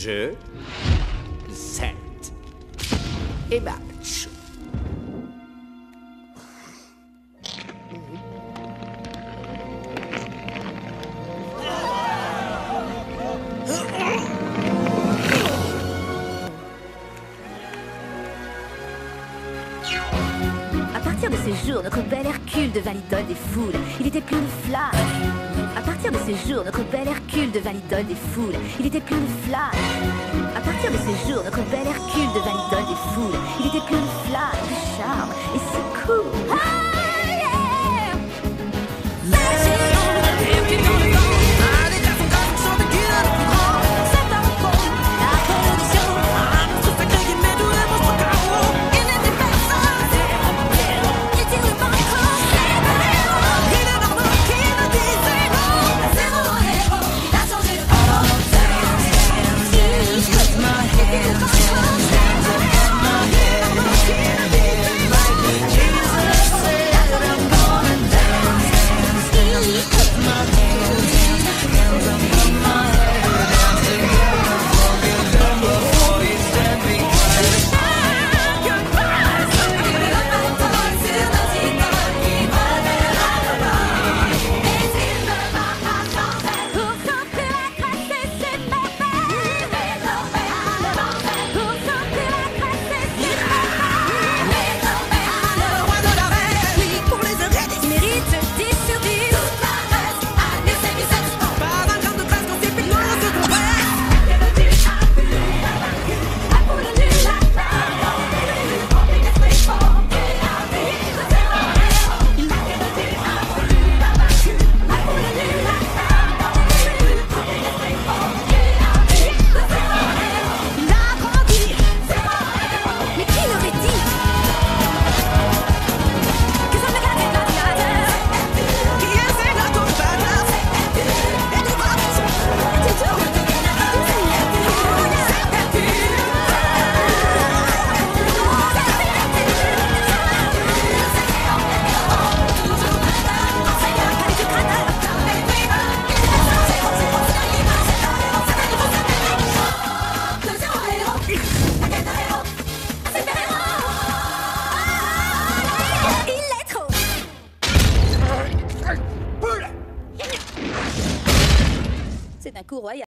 Jeu, set et match. À partir de ce jour, notre bel Hercule devint l'idole des foules. Il était plein de flammes. À partir de ce jour, notre bel Hercule devint l'idole des foules. Il était plein de flammes. À partir de ce jour, notre bel Hercule devint l'idole des foules. Il était plein de flammes, de charme et c'est cool. Ah, yeah! Magic! C'est un coup royal.